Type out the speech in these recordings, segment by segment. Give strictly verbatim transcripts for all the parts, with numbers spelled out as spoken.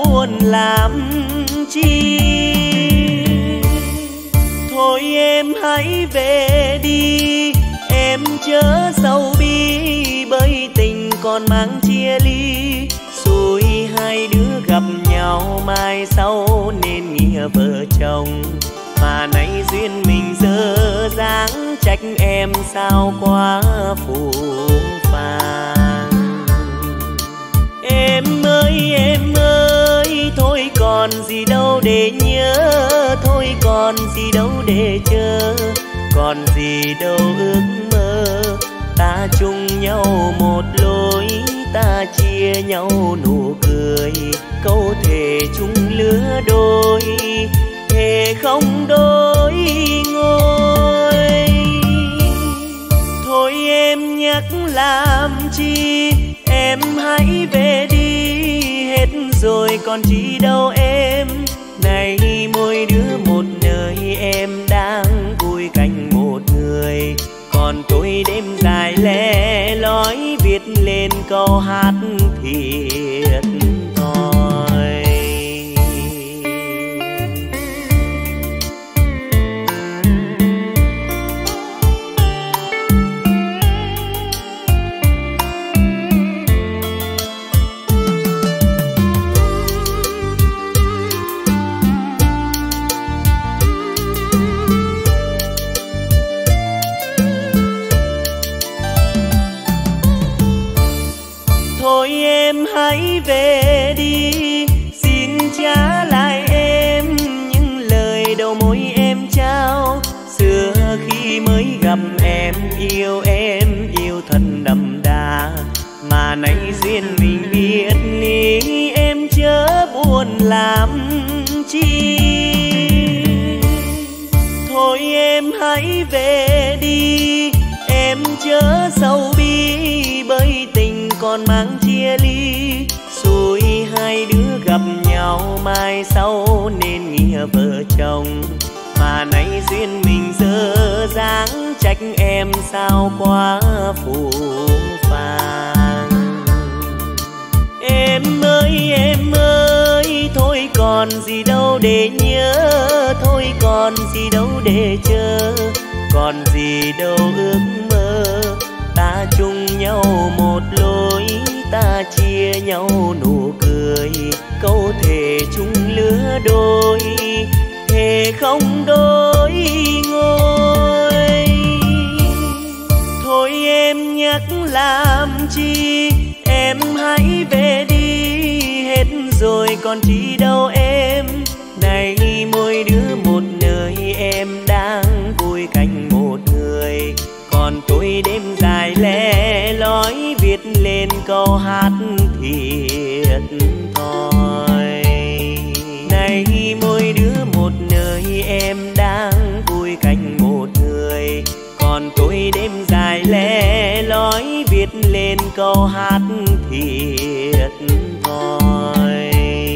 buồn làm chi. Thôi em hãy về đi, em chớ sầu bi, bởi tình còn mang chia ly. Rồi hai đứa gặp nhau mai sau nên nghĩa vợ chồng, mà nay duyên mình dơ dáng, trách em sao quá phù phàng. Em ơi em ơi, thôi còn gì đâu để nhớ, thôi còn gì đâu để chờ, còn gì đâu ước mơ. Ta chung nhau một lối, ta chia nhau nụ cười, câu thề chung lứa đôi, thề không đôi ngôi. Thôi em nhắc làm chi, em hãy về đi, hết rồi còn chi đâu em. Này mỗi đứa một nơi, em đang vui cạnh một người, còn tôi đêm dài lẻ loi viết lên câu hát thiệt thòi. Thôi em hãy về đi, xin trả lại em những lời đầu môi em trao. Xưa khi mới gặp em, yêu em yêu thật đậm đà, mà nay duyên mình biết ly, em chớ buồn làm chi. Thôi em hãy về đi, em chớ sầu bi, bởi tình còn mang chia ly. Rồi hai đứa gặp nhau mai sau nên nghĩa vợ chồng, mà nay duyên mình dơ dáng, trách em sao quá phù phàng. Em ơi em ơi, thôi còn gì đâu để nhớ, thôi còn gì đâu để chờ, còn gì đâu ước mơ. Ta chung nhau một lối, ta chia nhau nụ cười, câu thề chung lứa đôi, thề không đôi ngôi. Thôi em nhắc làm chi, em hãy về đi, hết rồi còn chi đâu em. Này mỗi đứa một nơi, em đang vui cạnh một người, còn tôi đêm dài lẻ loi viết lên câu hát thiệt thòi. Này mỗi đứa một nơi, em đang vui cạnh một người, còn tôi đêm dài lẻ loi viết lên câu hát thiệt thòi.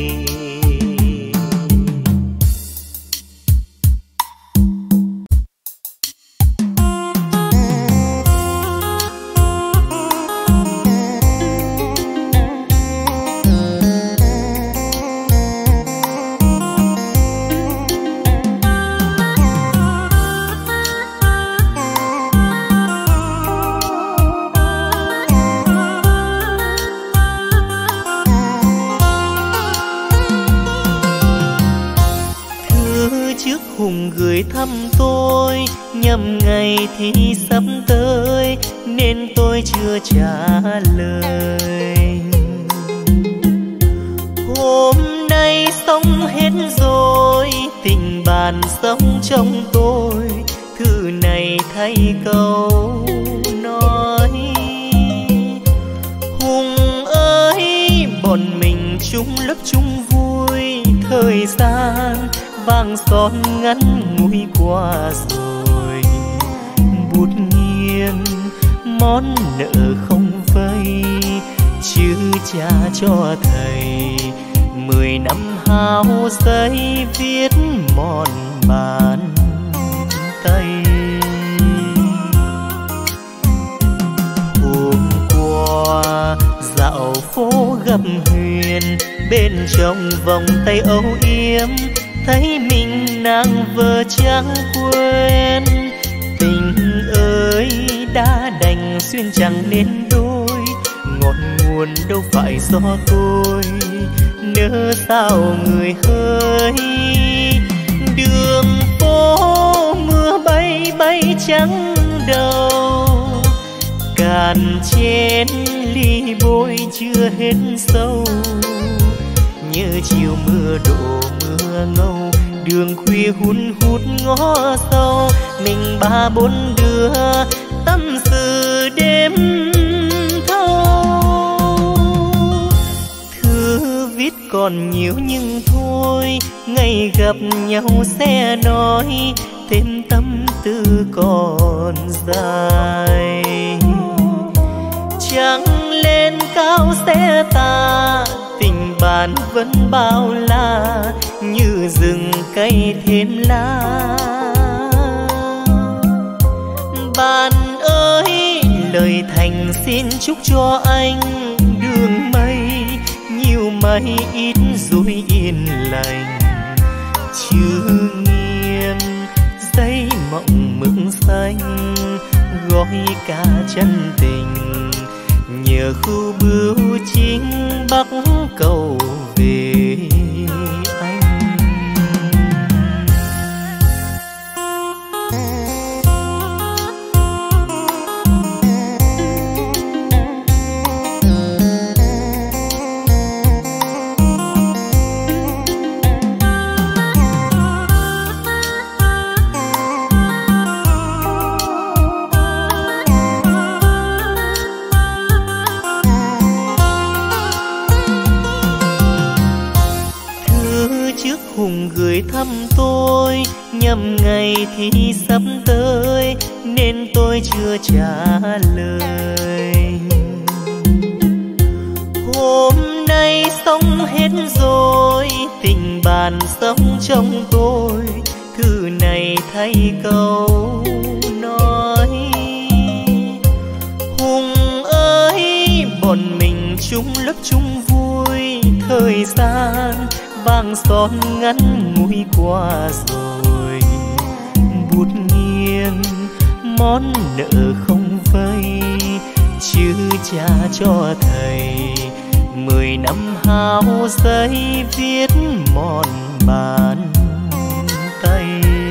Hùng gửi thăm tôi, nhằm ngày thì sắp tới nên tôi chưa trả lời. Hôm nay xong hết rồi, tình bạn sống trong tôi, thư này thay câu nói. Hùng ơi, bọn mình chung lớp chung vui, thời gian vàng son ngắn ngủi qua rồi. Bút nghiêng món nợ không vay, chứ cha cho thầy mười năm hao giấy viết mòn bàn tay. Hôm qua dạo phố gặp Huyền, bên trong vòng tay âu yếm, thấy mình nàng vợ chẳng quên. Tình ơi đã đành xuyên chẳng nên đôi, ngọn nguồn đâu phải do tôi, nỡ sao người hỡi. Đường phố mưa bay bay trắng đầu, cạn chén ly bôi chưa hết sâu. Nhớ chiều mưa đổ mưa ngâu, đường khuya hun hút ngõ sâu. Mình ba bốn đứa tâm sự đêm thâu. Thư viết còn nhiều nhưng thôi, ngày gặp nhau sẽ nói thêm tâm tư còn dài. Trăng lên cao sẽ tà, tình bạn vẫn bao la, như rừng cây thêm lá. Bạn ơi lời thành xin chúc cho anh đường mây nhiều mây ít dối yên lành. Chữ nghiêng giấy mộng mực xanh, gói cả chân tình nhờ khu bưu chính bắc cầu về anh. Hùng gửi thăm tôi, nhằm ngày thì sắp tới nên tôi chưa trả lời. Hôm nay xong hết rồi, tình bạn sống trong tôi, thư này thay câu nói. Hùng ơi bọn mình chung lớp chung vui, thời gian vàng son ngắn ngủi qua rồi. Bút nghiêng món nợ không vay, chứ cha cho thầy mười năm hao giấy viết mòn bàn tay.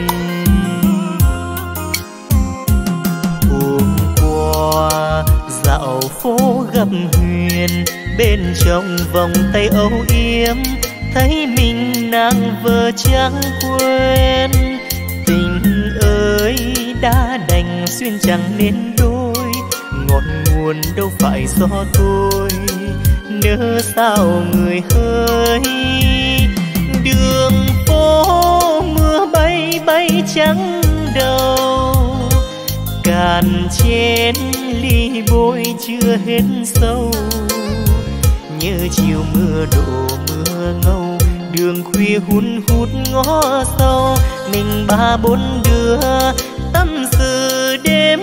Hôm qua dạo phố gặp Huyền, bên trong vòng tay âu yếm, thấy mình nàng vợ chẳng quên. Tình ơi đã đành xuyên chẳng nên đôi, ngọn nguồn đâu phải do tôi, nỡ sao người hỡi. Đường phố mưa bay bay trắng đầu, cạn chén ly bôi chưa hết sâu. Nhớ chiều mưa đổ mưa ngâu, đường khuya hun hút ngõ sâu. Mình ba bốn đứa tâm sự đêm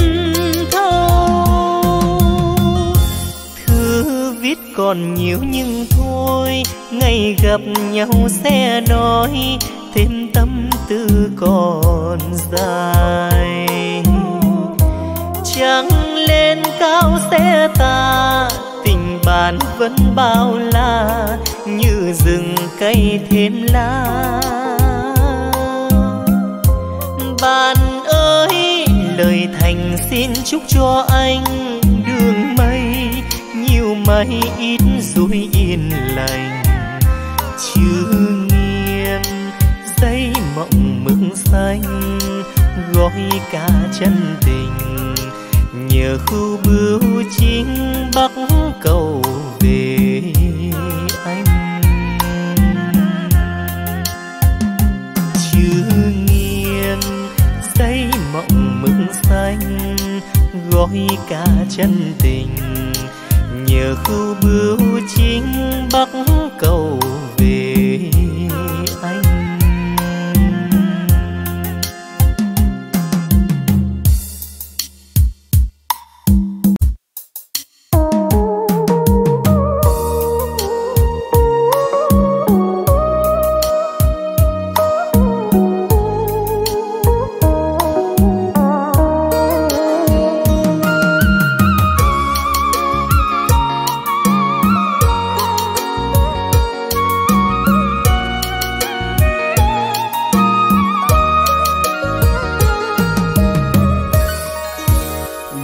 thâu. Thư viết còn nhiều nhưng thôi, ngày gặp nhau sẽ nói thêm tâm tư còn dài. Trăng lên cao sẽ tà, tình bạn vẫn bao la, như rừng cây thêm lá. Bạn ơi lời thành xin chúc cho anh đường mây nhiều mây ít dối yên lành. Chữ nghiêng giấy mộng mực xanh, gói cả chân tình nhờ khu bưu chính bắc cầu về anh. Chữ nghiêng giấy mộng mực xanh, gói cả chân tình nhờ khu bưu chính bắc cầu về anh.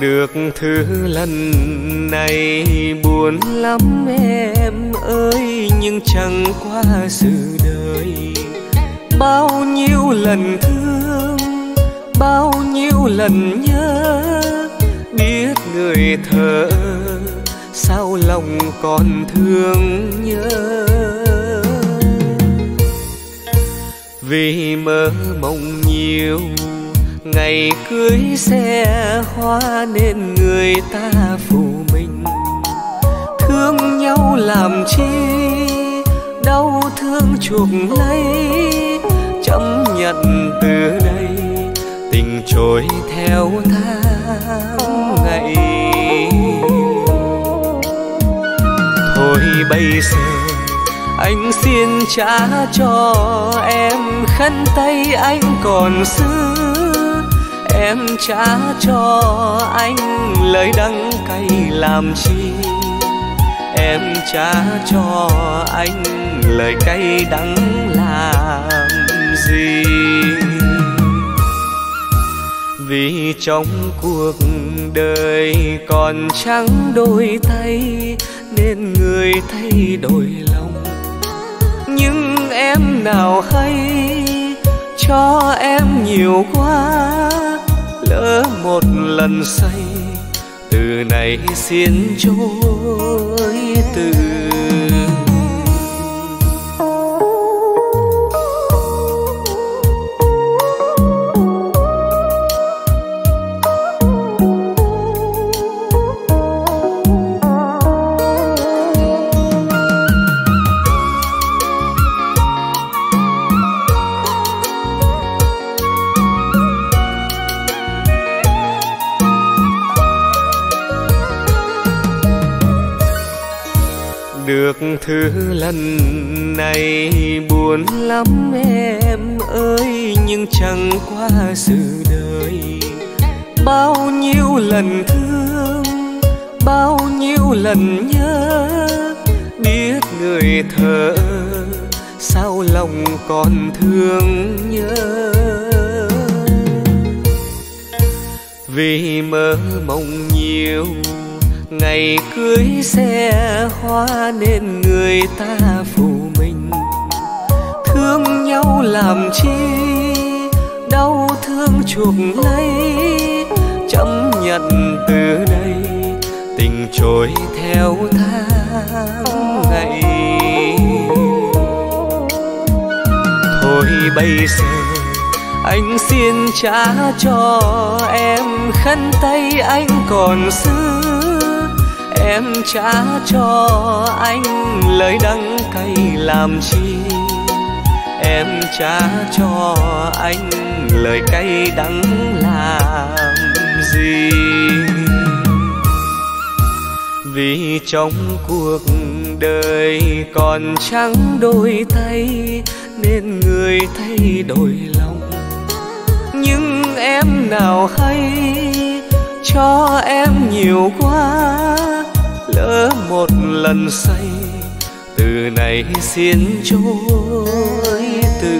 Được thứ lần này buồn lắm em ơi, nhưng chẳng qua sự đời. Bao nhiêu lần thương, bao nhiêu lần nhớ, biết người thở sao lòng còn thương nhớ. Vì mơ mộng nhiều ngày cưới xe hoa nên người ta phụ mình. Thương nhau làm chi, đau thương chuộc lấy, chấp nhận từ đây tình trôi theo tháng ngày. Thôi bây giờ anh xin trả cho em khăn tay anh còn giữ, em trả cho anh lời đắng cay làm chi, em trả cho anh lời cay đắng làm gì. Vì trong cuộc đời còn trắng đôi tay nên người thay đổi lòng. Nhưng em nào hay cho em nhiều quá, lỡ một lần say từ này xin chối từ. Được thứ lần này buồn lắm em ơi, nhưng chẳng qua sự đời. Bao nhiêu lần thương, bao nhiêu lần nhớ, biết người thở sao lòng còn thương nhớ. Vì mơ mộng nhiều ngày cưới xe hoa nên người ta phụ mình. Thương nhau làm chi, đau thương chuộc lấy, chấp nhận từ đây tình trôi theo tháng ngày. Thôi bây giờ anh xin trả cho em khăn tay anh còn giữ, em trả cho anh lời đắng cay làm chi, em trả cho anh lời cay đắng làm gì. Vì trong cuộc đời còn trắng đôi tay nên người thay đổi lòng. Nhưng em nào hay cho em nhiều quá, lỡ một lần say từ này xin chối từ.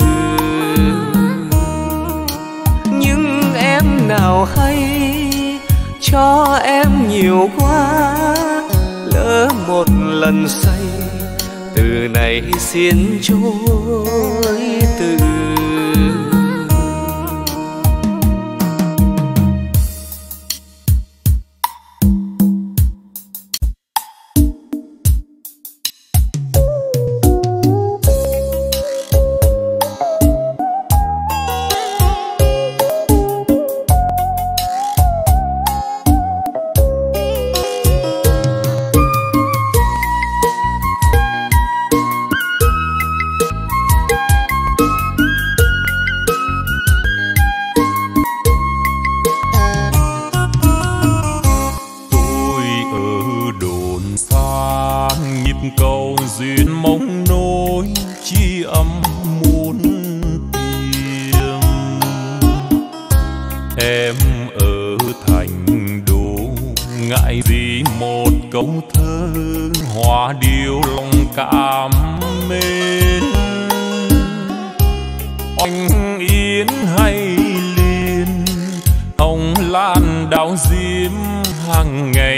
Nhưng em nào hay cho em nhiều quá, lỡ một lần say từ này xin chối từ. Yến hay liền hồng lan đào diêm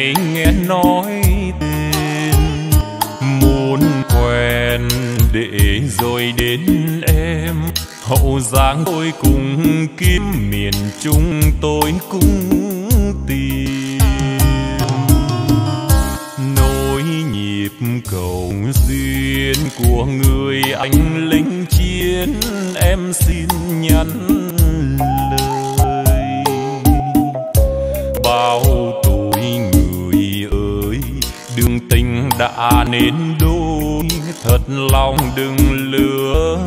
ngày nghe nói tên, muốn quen để rồi đến em. Hậu Giang tôi cùng kiếm, miền Trung tôi cũng tìm. Nối nhịp cầu duyên của người anh lính chiến, em xin nhắn lời. Bao tuổi người ơi, đường tình đã nên đôi, thật lòng đừng lừa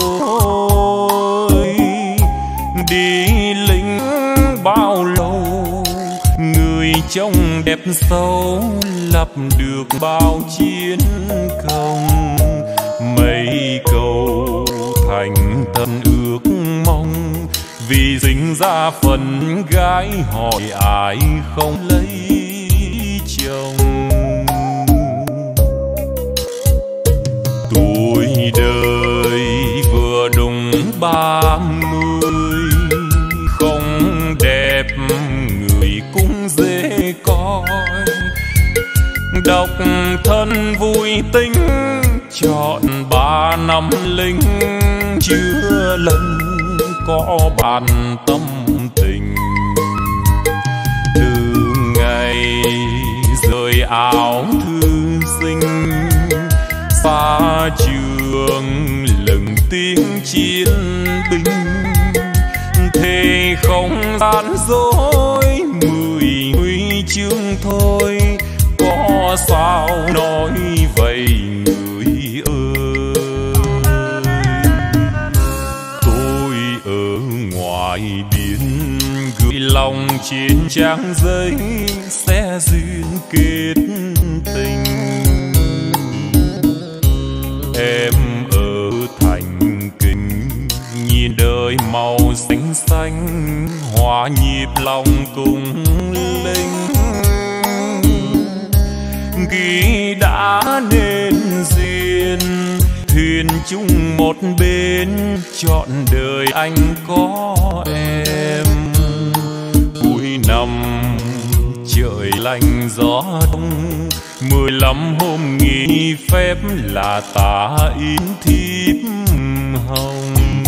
dối. Đi lính bao lâu, người trông đẹp sâu, lập được bao chiến công. Mấy câu thành thân ước mong, vì sinh ra phần gái hỏi ai không lấy chồng. Tuổi đời vừa đúng ba mươi, không đẹp người cũng dễ coi. Độc thân vui tính, chọn ba năm lính, chưa lần có bàn tâm tình. Từ ngày rời áo thư sinh, xa trường lừng tiếng chiến binh, thề không gian dối, mười huy chương thôi, có sao nói vậy người ơi. Tôi ở ngoài biển, gửi lòng trên trang giấy, sẽ duyên kết tình. Em ở thành kinh, nhìn đời màu xanh xanh, hòa nhịp lòng cùng linh. Ghi đã nên duyên, thuyền chung một bên, trọn đời anh có em. Cuối năm trời lạnh gió đông, mười lăm hôm nghỉ phép là tà yến thiếp hồng.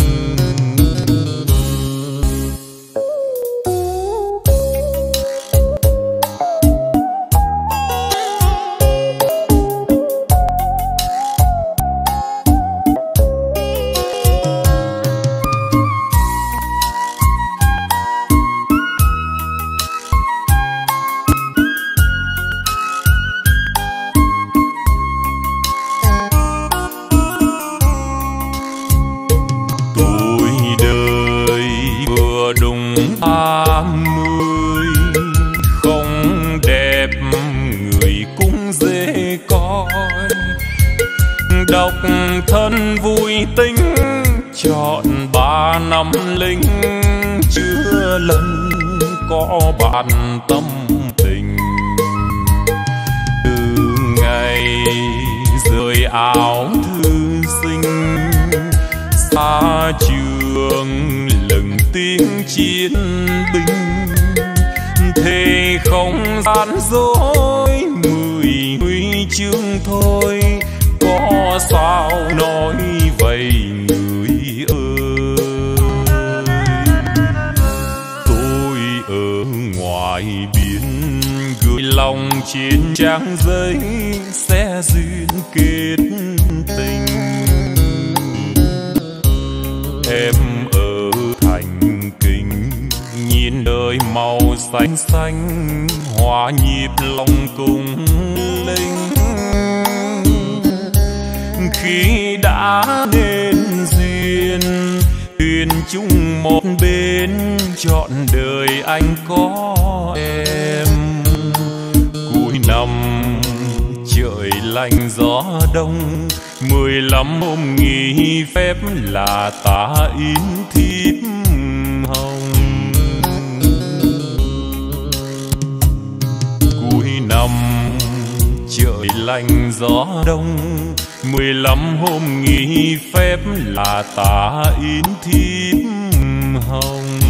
ba mươi, không đẹp người cũng dễ coi. Độc thân vui tính, chọn ba năm lính, chưa lần có bạn tâm tình. Từ ngày rời áo thư sinh, xa trường lừng tiếng chiến binh, thề không gian dối, mười huy chương thôi, có sao nói vậy người ơi. Tôi ở ngoài biển, gửi lòng trên trang giấy, sẽ duyên kết tình. Em ở thành kinh, nhìn đời màu xanh xanh, hòa nhịp lòng cùng linh. Khi đã nên duyên, thuyền chung một bên, trọn đời anh có em. Cuối năm trời lạnh gió đông, mười lăm hôm nghỉ phép là tà yến thiếp hồng. Cuối năm trời lạnh gió đông, mười lăm hôm nghỉ phép là tà yến thiếp hồng.